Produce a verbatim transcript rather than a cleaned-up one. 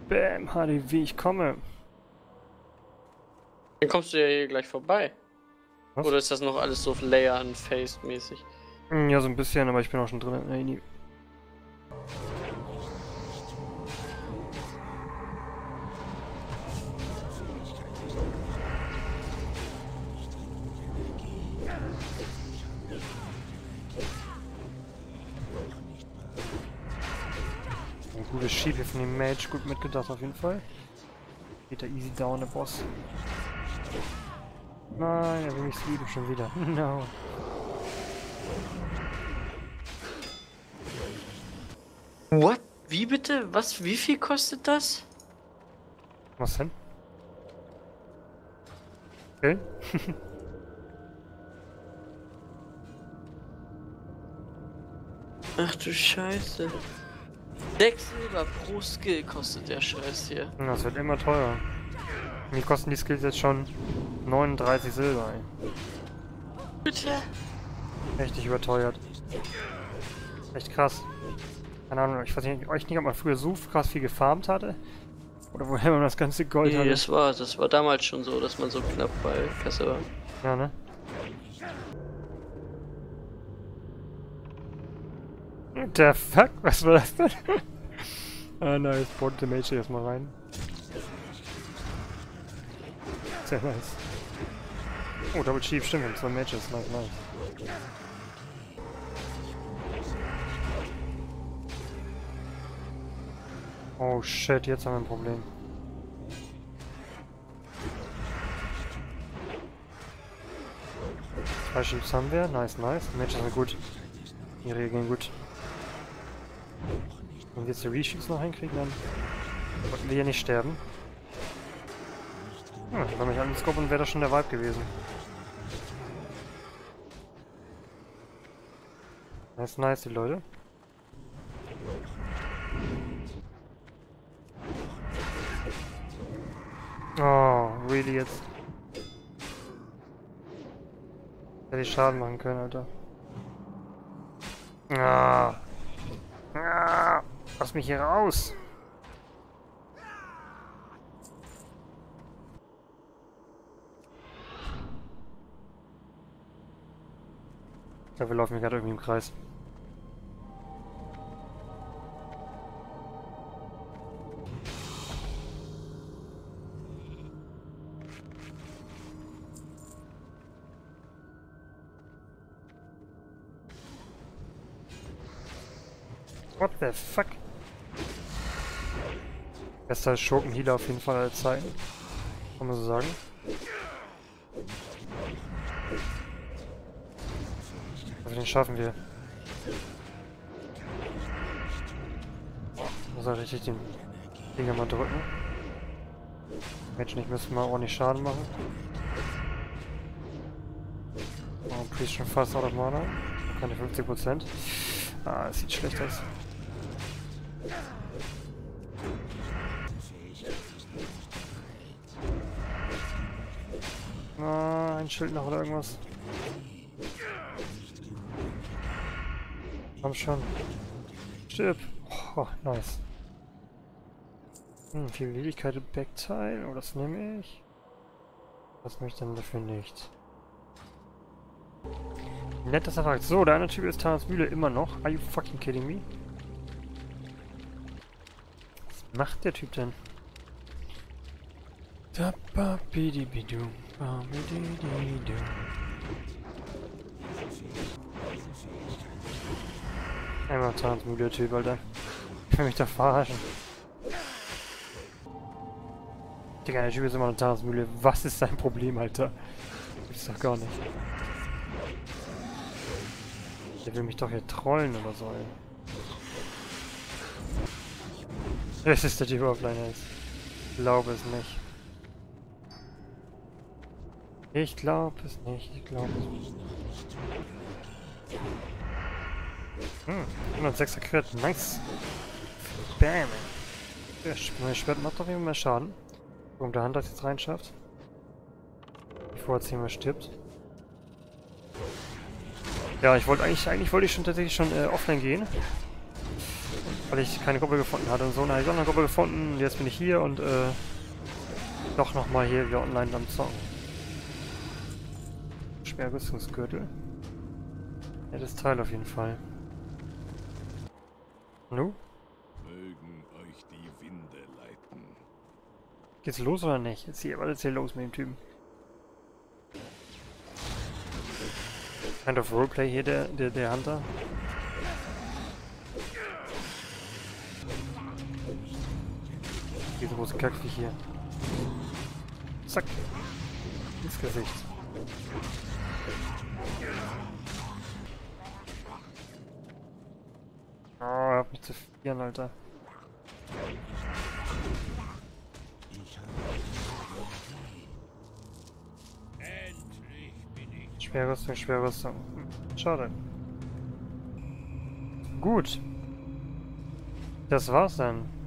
Bam, H D W, ich komme. Dann kommst du ja hier gleich vorbei. Was? Oder ist das noch alles so Layer und Face mäßig? Ja, so ein bisschen, aber ich bin auch schon drin. Nee, nie. Ein gutes Schieb hier von dem Mage, gut mitgedacht auf jeden Fall. Geht da easy down, der Boss. Nein, er will mich lieben schon wieder. No. What? Wie bitte? Was? Wie viel kostet das? Was denn? Okay. Ach du Scheiße. sechs Silber pro Skill kostet der Scheiß hier. Das wird immer teurer. Mir kosten die Skills jetzt schon neununddreißig Silber, ey. Bitte? Richtig überteuert. Echt krass. Keine Ahnung, ich weiß nicht, euch nicht, ob man früher so krass viel gefarmt hatte. Oder woher man das ganze Gold Nee, hatte. das war, das war damals schon so, dass man so knapp bei Kasse war. Ja, ne? What the fuck? Was war das denn? Ah, nice. Bot the Mage erstmal rein. Sehr nice. Oh, Double Chief, stimmt, wir haben zwei Mages. Nice, nice. Oh shit, jetzt haben wir ein Problem. Zwei Chiefs haben wir. Nice, nice. Mages sind gut. Die reagieren gut. Wenn wir jetzt die Reshoots noch hinkriegen, dann wollten wir hier nicht sterben. Hm, wenn mich angescopt und wäre das schon der Vibe gewesen. Nice, nice, die Leute. Oh, really jetzt? Hätte ich Schaden machen können, Alter. Ah. Ah. Lass mich hier raus! Ja, wir laufen hier gerade irgendwie im Kreis. What the fuck? Bester Schurkenhealer auf jeden Fall aller Zeiten. Kann man so sagen. Also den schaffen wir. Muss halt richtig den Dinger mal drücken. Mensch, ich müsste mal ordentlich Schaden machen. Oh, Priest schon fast out of Mana. Keine fünfzig Prozent. Ah, es sieht schlecht aus. Ah, ein Schild noch oder irgendwas. Komm schon. Stirb. Oh, nice. Hm, viel Willigkeit und Backteil. Oh, das nehme ich. Das nehme ich dann dafür nicht. Nett, dass er fragt. So, der eine Typ ist Thanos Mühle immer noch. Are you fucking kidding me? Was macht der Typ denn? Da ba bidi bidu, ba bidi du. Einmal Thanos Mühle, Typ, Alter. Ich will mich da verarschen. Digga, der Typ ist immer noch Thanos Mühle. Was ist sein Problem, Alter? Gibt's doch gar nicht. Der will mich doch hier trollen oder so, ey. Das ist der Typ offline ist. Ich glaube es nicht. Ich glaube es nicht, ich glaube es nicht. Hm, hundertsechser Crit, nice. Bam. Das neue Schwert macht doch immer mehr Schaden. Warum der Hand das jetzt reinschafft. Bevor er zehnmal stirbt. Ja, ich wollte eigentlich, eigentlich wollte ich schon tatsächlich schon äh, offline gehen. Weil ich keine Gruppe gefunden hatte und so. Dann habe ich auch eine Gruppe gefunden und jetzt bin ich hier und äh, doch nochmal hier wieder online am Zocken. Schwerrüstungsgürtel. Ja, das Teil auf jeden Fall. Nu? Mögen euch die Winde leiten. Geht's los oder nicht? Jetzt hier, was ist hier los mit dem Typen? Kind of Roleplay hier, der, der, der Hunter. Diese große Kackvieh hier. Zack. Ins Gesicht. Oh, er hat mich zu vieren, Alter. Schwerrüstung, Schwerrüstung. Hm, schade. Gut. Das war's dann.